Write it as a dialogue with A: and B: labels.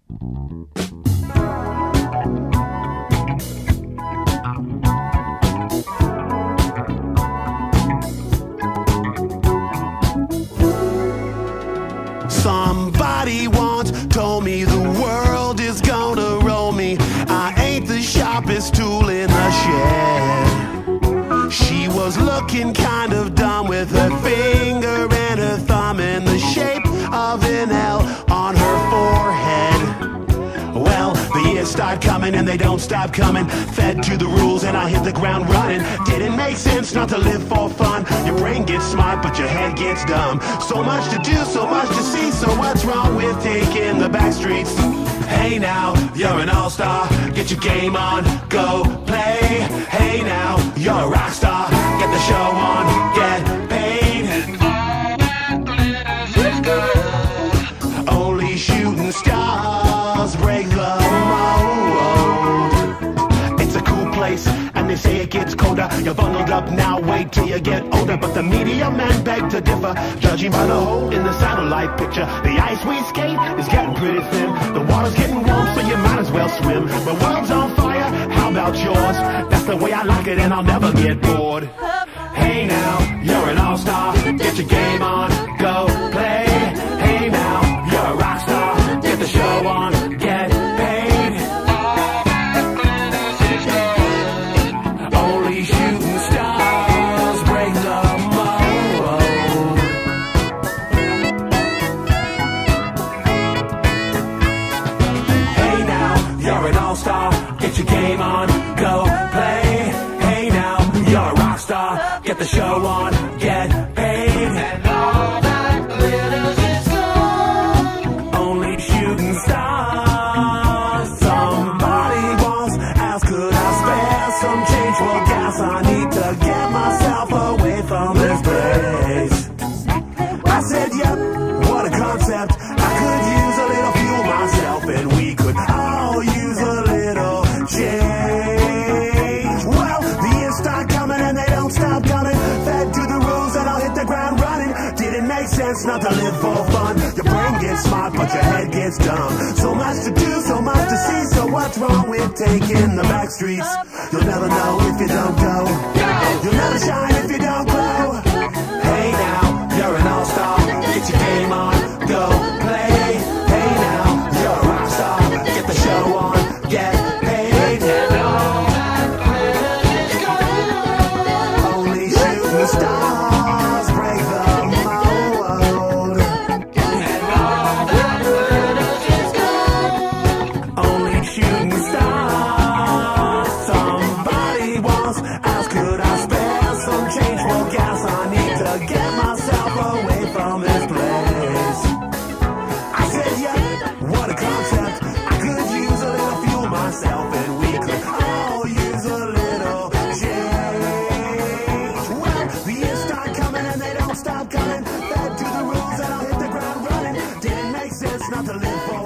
A: Somebody once told me the world is gonna roll me. I ain't the sharpest tool in the shed. She was looking kind of dumb with her finger and her thumb in the shape of an L on her forehead. Well, the years start coming and they don't stop coming. Fed to the rules and I hit the ground running. Didn't make sense not to live for fun. Your brain gets smart but your head gets dumb. So much to do, so much to see. So what's wrong with taking the back streets? Hey now, you're an all-star. Get your game on, go play. Hey now, you're a rock star. Get the show on, get paid. And all that glitters is gold. Only shooting stars break the mold. It's a cool place, and they say it gets colder. You're bundled up now, wait till you get older. But the media men beg to differ, judging by the hole in the satellite picture. The ice we skate is getting pretty thin. The water's getting warm, so you might as well swim. The world's on fire, how about yours? That's the way I like it, and I'll never get bored. Hey now, you're an all-star. Get your game on, go play. Hey now, you're a rock star. Get the show on, get paid. All that glitters is gold. Only shooting stars break the mold. Hey now, you're an all-star. Get your game on, go play. Hey now, you're a rock star. Get the show on, get paid. And all that glitters is gold. Only shooting stars. Somebody once asked, could I spare some change for gas? I need to get myself away from this place. I said, yep, what a concept. I could use a little fuel myself, and we could all use a little change. Well, the years start coming and they don't stop coming. Fed to the rules and I'll hit the ground running. Didn't make sense not to live for fun. Your brain gets smart but your head gets dumb. So much to do, so much to see. So what's wrong with taking the back streets? You'll never know if you don't go. You'll never shine if you don't glow. Hey now, you're an all-star. Get your game on, go play. Hey now, you're a rock star. Get the show on, get paid. And all that glitters is gold. Only shooting stars break the mold. And all that glitters is gold. Only shooting stars. Somebody once asked, could I spare some change for gas? I need to get myself away from this place. I said, yeah, what a concept. I could use a little fuel myself, and we could all use a little change. Well, the years start coming and they don't stop coming. Fed to the rules and I'll hit the ground running. Didn't make sense not to live for